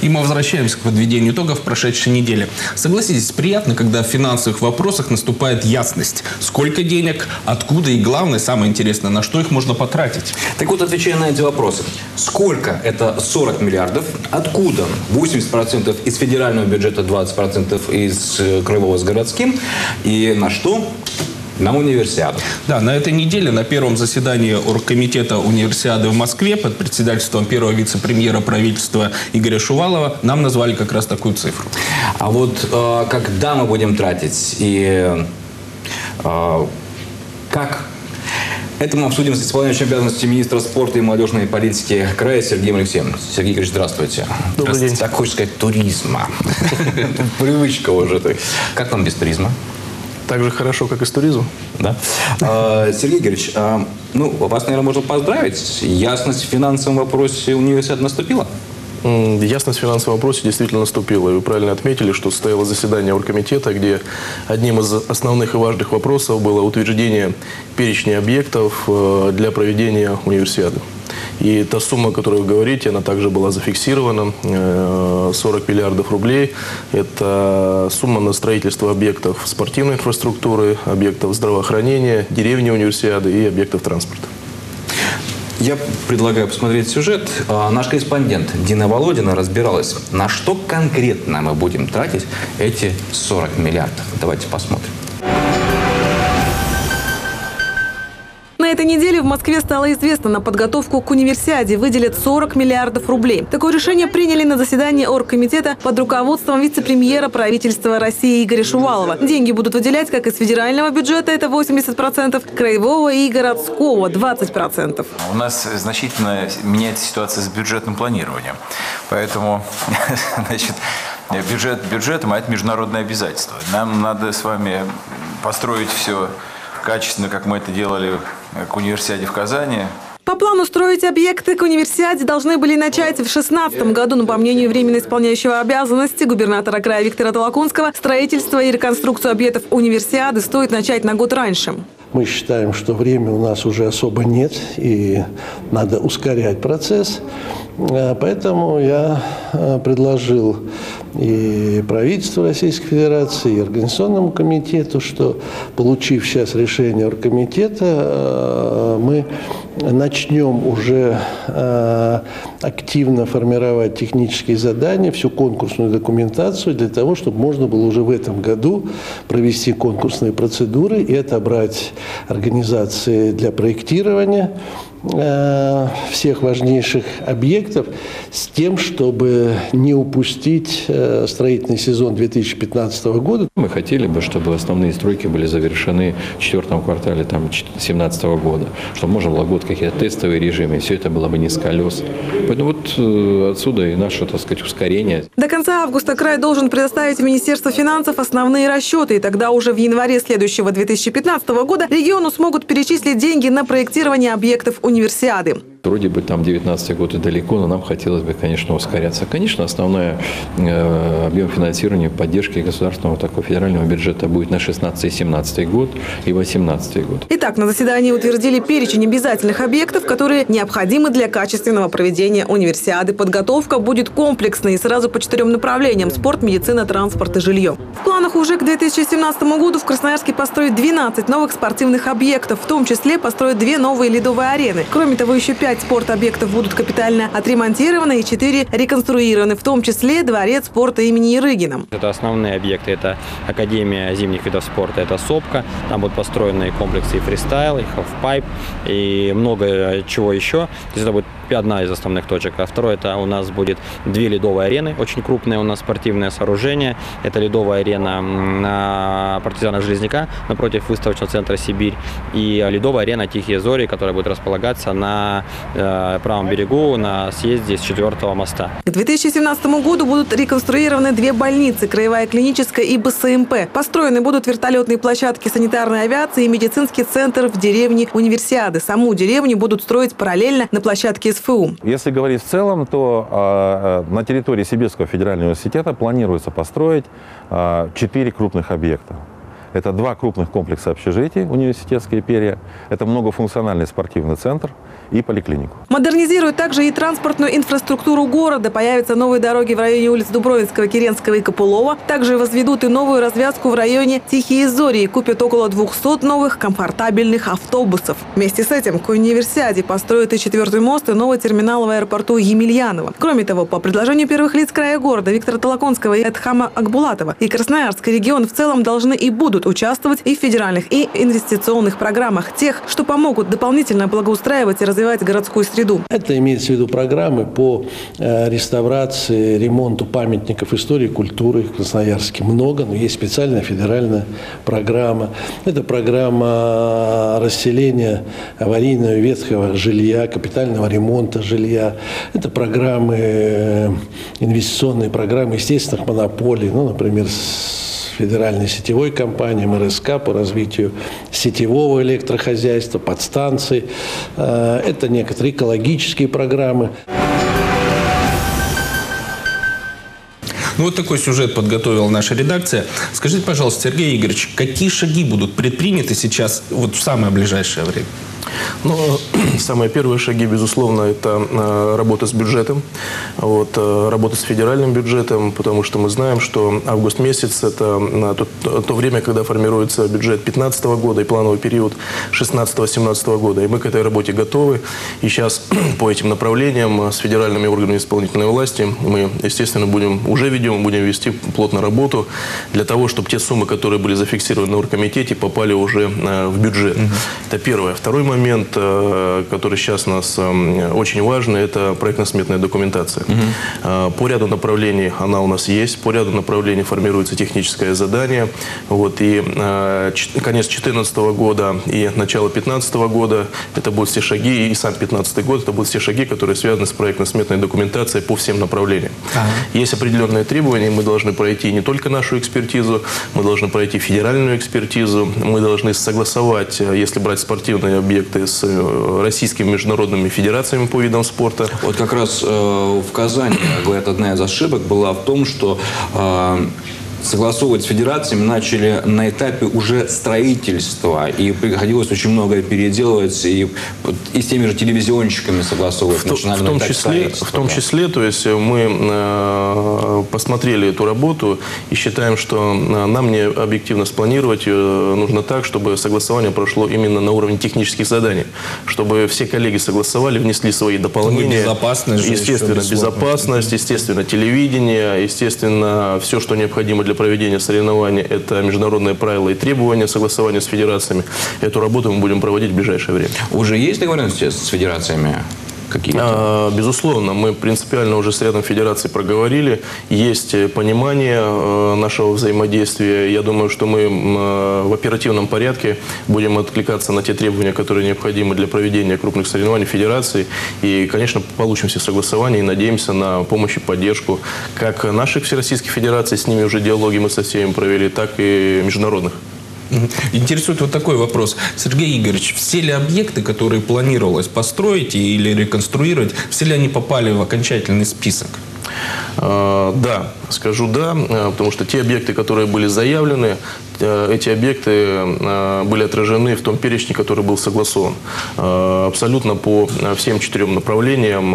И мы возвращаемся к подведению итогов прошедшей недели. Согласитесь, приятно, когда в финансовых вопросах наступает ясность. Сколько денег, откуда и, главное, самое интересное, на что их можно потратить. Так вот, отвечая на эти вопросы. Сколько это 40 миллиардов? Откуда 80% из федерального бюджета, 20% из краевого с городским? И на что? На универсиаду. Да, на этой неделе на первом заседании оргкомитета универсиады в Москве под председательством первого вице-премьера правительства Игоря Шувалова нам назвали как раз такую цифру. А вот когда мы будем тратить и как? Это мы обсудим с исполняющим обязанности министра спорта и молодежной политики края Сергеем Алексеевым. Сергей Игоревич, здравствуйте. Добрый день. Так хочется сказать, туризма. Привычка уже. Как вам без туризма? Так же хорошо, как и с туризмом. Да. Сергей Игоревич, вас, наверное, можно поздравить. Ясность в финансовом вопросе универсиады наступила? Ясность в финансовом вопросе действительно наступила. И вы правильно отметили, что состоялось заседание оргкомитета, где одним из основных и важных вопросов было утверждение перечня объектов для проведения универсиады. И та сумма, о которой вы говорите, она также была зафиксирована. 40 миллиардов рублей. Это сумма на строительство объектов спортивной инфраструктуры, объектов здравоохранения, деревни универсиады и объектов транспорта. Я предлагаю посмотреть сюжет. Наш корреспондент Дина Володина разбиралась, на что конкретно мы будем тратить эти 40 миллиардов. Давайте посмотрим. На этой неделе в Москве стало известно, на подготовку к универсиаде выделят 40 миллиардов рублей. Такое решение приняли на заседании оргкомитета под руководством вице-премьера правительства России Игоря Шувалова. Деньги будут выделять как из федерального бюджета, это 80%, краевого и городского 20%. У нас значительно меняется ситуация с бюджетным планированием. Поэтому, значит, бюджет бюджетом, а это международное обязательство. Нам надо с вами построить все качественно, как мы это делали к универсиаде в Казани. По плану строить объекты к универсиаде должны были начать в 2016 году, но по мнению временно исполняющего обязанности губернатора края Виктора Толоконского, строительство и реконструкцию объектов универсиады стоит начать на год раньше. Мы считаем, что времени у нас уже особо нет, и надо ускорять процесс. Поэтому я предложил и правительству Российской Федерации, и Организационному комитету, что, получив сейчас решение оргкомитета, мы начнем уже активно формировать технические задания, всю конкурсную документацию для того, чтобы можно было уже в этом году провести конкурсные процедуры и отобрать организации для проектирования всех важнейших объектов с тем, чтобы не упустить строительный сезон 2015 года. Мы хотели бы, чтобы основные стройки были завершены в 4 квартале 2017 года, чтобы можно было год какие-то тестовые режимы, и все это было бы не с колес. Поэтому вот отсюда и наше, так сказать, ускорение. До конца августа край должен предоставить в Министерство финансов основные расчеты, и тогда уже в январе следующего 2015 года региону смогут перечислить деньги на проектирование объектов универсиады. Вроде бы там 19 год и далеко, но нам хотелось бы, конечно, ускоряться. Конечно, основной объем финансирования, поддержки государственного такого федерального бюджета будет на 16 и 17 год и 18 год. Итак, на заседании утвердили перечень обязательных объектов, которые необходимы для качественного проведения универсиады. Подготовка будет комплексной и сразу по 4 направлениям – спорт, медицина, транспорт и жилье. В планах уже к 2017 году в Красноярске построить 12 новых спортивных объектов, в том числе построить 2 новые ледовые арены. Кроме того, еще 5 спортобъектов будут капитально отремонтированы и 4 реконструированы, в том числе дворец спорта имени Ярыгина. Это основные объекты, это Академия зимних видов спорта, это Сопка, там будут построены комплексы и фристайл, и халфпайп, и много чего еще. То есть это будет одна из основных точек. А второе, это у нас будет 2 ледовые арены, очень крупное у нас спортивное сооружение. Это ледовая арена на партизана Железняка напротив выставочного центра «Сибирь» и ледовая арена «Тихие зори», которая будет располагаться на правом берегу на съезде с 4-го моста. К 2017 году будут реконструированы 2 больницы – краевая клиническая и БСМП. Построены будут вертолетные площадки санитарной авиации и медицинский центр в деревне Универсиады. Саму деревню будут строить параллельно на площадке СФУ. Если говорить в целом, то на территории Сибирского федерального университета планируется построить 4 крупных объекта. Это 2 крупных комплекса общежитий, университетская перья, это многофункциональный спортивный центр и поликлинику. Модернизируют также и транспортную инфраструктуру города. Появятся новые дороги в районе улиц Дубровинского, Керенского и Копылова. Также возведут и новую развязку в районе Тихие Зори и купят около 200 новых комфортабельных автобусов. Вместе с этим к универсиаде построят и 4-й мост, и новый терминал в аэропорту Емельяново. Кроме того, по предложению первых лиц края города Виктора Толоконского и Эдхама Акбулатова и Красноярский регион в целом должны и будут участвовать и в федеральных, и инвестиционных программах, тех, что помогут дополнительно благоустраивать и развивать городскую среду. Это имеется в виду программы по реставрации, ремонту памятников истории и культуры в Красноярске. Много, но есть специальная федеральная программа. Это программа расселения аварийного ветхого жилья, капитального ремонта жилья. Это программы, инвестиционные программы естественных монополий, ну, например, с федеральной сетевой компанией МРСК по развитию сетевого электрохозяйства, подстанций. Это некоторые экологические программы. Ну, вот такой сюжет подготовила наша редакция. Скажите, пожалуйста, Сергей Игоревич, какие шаги будут предприняты сейчас вот в самое ближайшее время? Ну, самые первые шаги, безусловно, это работа с бюджетом, работа с федеральным бюджетом, потому что мы знаем, что август месяц – это то время, когда формируется бюджет 2015 года и плановый период 2016-2017 года. И мы к этой работе готовы. И сейчас по этим направлениям с федеральными органами исполнительной власти мы, естественно, будем вести плотно работу для того, чтобы те суммы, которые были зафиксированы на оргкомитете, попали уже в бюджет. Это первое. Второй момент, который сейчас у нас очень важный, это проектно-сметная документация. По ряду направлений она у нас есть, по ряду направлений формируется техническое задание. И конец 2014 года и начало 2015 года это будут все шаги, и сам 2015 год это будут все шаги, которые связаны с проектно-сметной документацией по всем направлениям. Есть определенные требования, мы должны пройти не только нашу экспертизу, мы должны пройти федеральную экспертизу, мы должны согласовать, если брать спортивные объекты, с российскими международными федерациями по видам спорта. Вот как раз в Казани, говорят, одна из ошибок была в том, что согласовывать с федерациями начали на этапе уже строительства. И приходилось очень многое переделывать и с теми же телевизионщиками согласовывать. В том числе, то есть мы посмотрели эту работу и считаем, что нам не объективно спланировать ее нужно так, чтобы согласование прошло именно на уровне технических заданий. Чтобы все коллеги согласовали, внесли свои дополнения. Естественно, безопасность, естественно, телевидение, естественно, все, что необходимо для проведения соревнований, это международные правила и требования согласования с федерациями. Эту работу мы будем проводить в ближайшее время. Уже есть договоренности с федерациями? Безусловно, мы принципиально уже с рядом федераций проговорили. Есть понимание нашего взаимодействия. Я думаю, что мы в оперативном порядке будем откликаться на те требования, которые необходимы для проведения крупных соревнований федерации. И, конечно, получим все согласования и надеемся на помощь и поддержку как наших всероссийских федераций, с ними уже диалоги мы со всеми провели, так и международных. Интересует вот такой вопрос. Сергей Игоревич, все ли объекты, которые планировалось построить или реконструировать, все ли они попали в окончательный список? Да, скажу да, потому что те объекты, которые были заявлены, эти объекты были отражены в том перечне, который был согласован. Абсолютно по всем 4 направлениям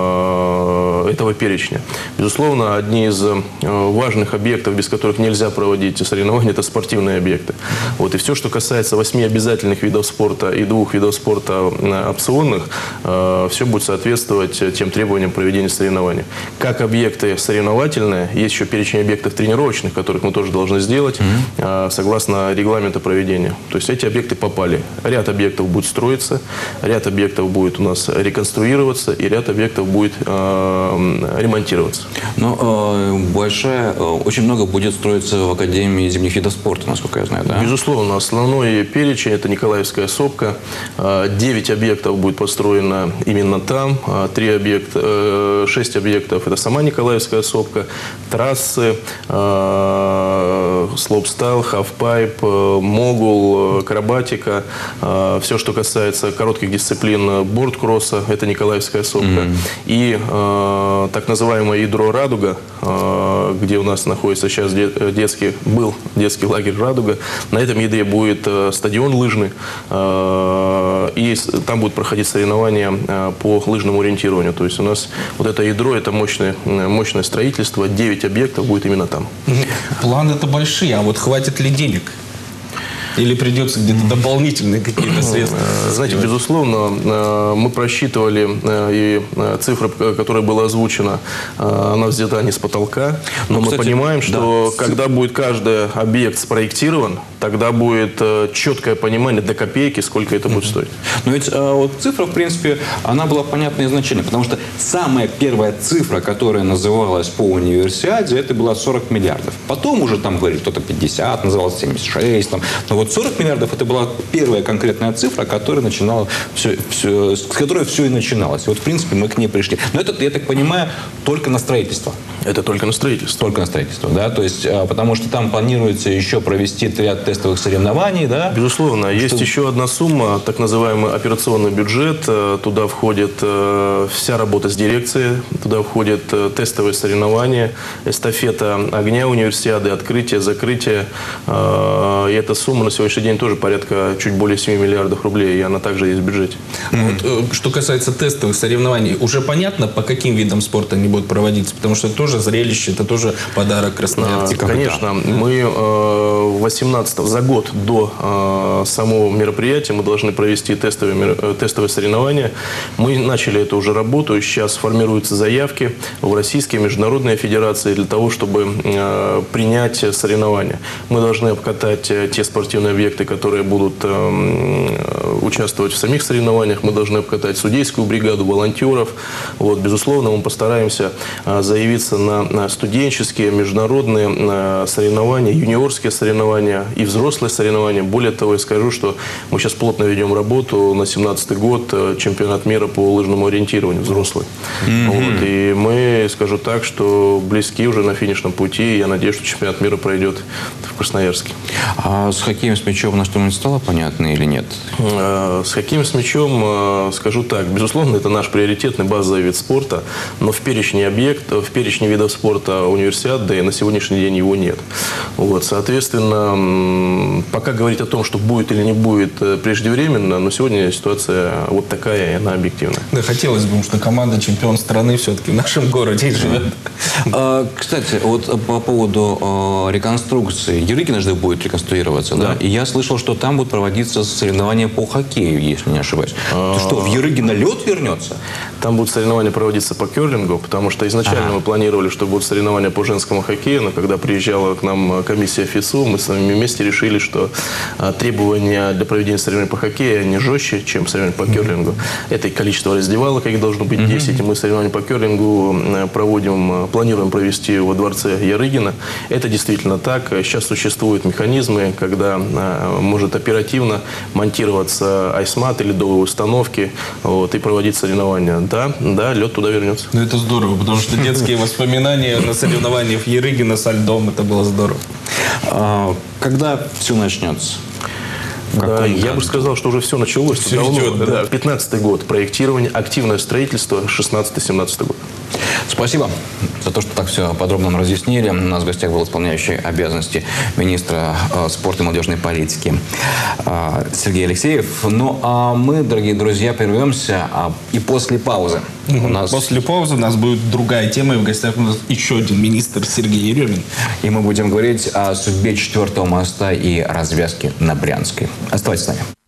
этого перечня. Безусловно, одни из важных объектов, без которых нельзя проводить соревнования, это спортивные объекты. И все, что касается 8 обязательных видов спорта и 2 видов спорта опционных, все будет соответствовать тем требованиям проведения соревнований. Как объекты соревновательные, есть еще перечень объектов тренировочных, которых мы тоже должны сделать согласно регламенту проведения. То есть эти объекты попали. Ряд объектов будет строиться, ряд объектов будет у нас реконструироваться и ряд объектов будет ремонтироваться. Но очень много будет строиться в Академии зимних видов спорта, насколько я знаю, да? Безусловно, основной перечень – это Николаевская сопка. 9 объектов будет построено именно там. 6 объектов – это сама Николаевская сопка, трассы, слоупстайл, хафпайп, могул, акробатика. Все, что касается коротких дисциплин борд-кросса, это Николаевская сопка. И так называемое ядро «Радуга», где у нас находится сейчас был детский лагерь «Радуга». На этом ядре будет стадион лыжный, и там будут проходить соревнования по лыжному ориентированию. То есть у нас вот это ядро, это мощное строительство, 9 объектов будет именно там. Планы-то большие, а вот хватит ли денег? Или придется где-то дополнительные какие-то средства? Знаете, безусловно, мы просчитывали, и цифра, которая была озвучена, она взята не с потолка. Но мы понимаем, что когда будет каждый объект спроектирован, тогда будет четкое понимание до копейки, сколько это будет стоить. Но ведь вот цифра, в принципе, она была понятна изначально, потому что самая первая цифра, которая называлась по универсиаде, это была 40 миллиардов. Потом уже там говорили, кто-то 50, называлось 76, там. Но вот 40 миллиардов это была первая конкретная цифра, которая начинала с которой все и начиналось. И вот, в принципе, мы к ней пришли. Но это, я так понимаю, только на строительство. Это только на строительство. Только на строительство, да? То есть, потому что там планируется еще провести ряд тестовых соревнований, да? Безусловно. Есть еще одна сумма, так называемый операционный бюджет. Туда входит вся работа с дирекцией, туда входит тестовые соревнования, эстафета огня универсиады, открытие, закрытие. И эта сумма на сегодняшний день тоже порядка чуть более 7 миллиардов рублей, и она также есть в бюджете. Вот, что касается тестовых соревнований, уже понятно, по каким видам спорта они будут проводиться? Потому что это тоже зрелище, это тоже подарок красноярцам. Конечно. Мы за год до самого мероприятия мы должны провести тестовые соревнования. Мы начали эту уже работу, и сейчас формируются заявки в российские международные федерации для того, чтобы принять соревнования. Мы должны обкатать те спортивные объекты, которые будут участвовать в самих соревнованиях. Мы должны обкатать судейскую бригаду, волонтеров. Вот, безусловно, мы постараемся заявиться на студенческие, международные соревнования, юниорские соревнования и взрослые соревнования. Более того, я скажу, что мы сейчас плотно ведем работу на 2017 год, чемпионат мира по лыжному ориентированию взрослый. Вот, и мы, скажу так, что близки уже на финишном пути. И я надеюсь, что чемпионат мира пройдет в Красноярске. А с хоккеем с мячом на что-нибудь стало понятно или нет? С хоккеем с мячом, скажу так, безусловно, это наш приоритетный базовый вид спорта, но в перечне видов спорта универсиады на сегодняшний день его нет. Вот, соответственно, пока говорить о том, что будет или не будет, преждевременно, но сегодня ситуация вот такая, и она объективная. Да, хотелось бы, потому что команда чемпион страны все-таки в нашем городе живет. Кстати, вот по поводу реконструкции. Ярыгина же будет реконструироваться, да? И я слышал, что там будут проводиться соревнования по хоккею, если не ошибаюсь. То что, в Ярыгино лед вернется? Там будут соревнования проводиться по керлингу, потому что изначально мы планировали, что будут соревнования по женскому хоккею, но когда приезжала к нам комиссия ФИСУ, мы с вами вместе решили, что требования для проведения соревнований по хоккею не жестче, чем соревнования по керлингу. Это и количество раздевалок, их должно быть 10. И мы соревнования по керлингу планируем провести во дворце Ярыгина. Это действительно так. Сейчас существуют механизмы, когда может оперативно монтироваться айсмат или ледовые установки, вот, и проводить соревнования. Да, лед туда вернется. Ну, это здорово, потому что детские воспоминания на соревнованиях Ярыгина со льдом, это было здорово. Когда все начнется? Да, я бы сказал, что уже все началось. Все идет, да. 15-й год проектирование, активное строительство, 16-17 год. Спасибо за то, что так все подробно нам разъяснили. У нас в гостях был исполняющий обязанности министра спорта и молодежной политики Сергей Алексеев. Ну, а мы, дорогие друзья, прервемся и после паузы. После паузы у нас будет другая тема, и в гостях у нас еще один министр Сергей Еремин. И мы будем говорить о судьбе 4-го моста и развязке на Брянской. Оставайтесь с нами.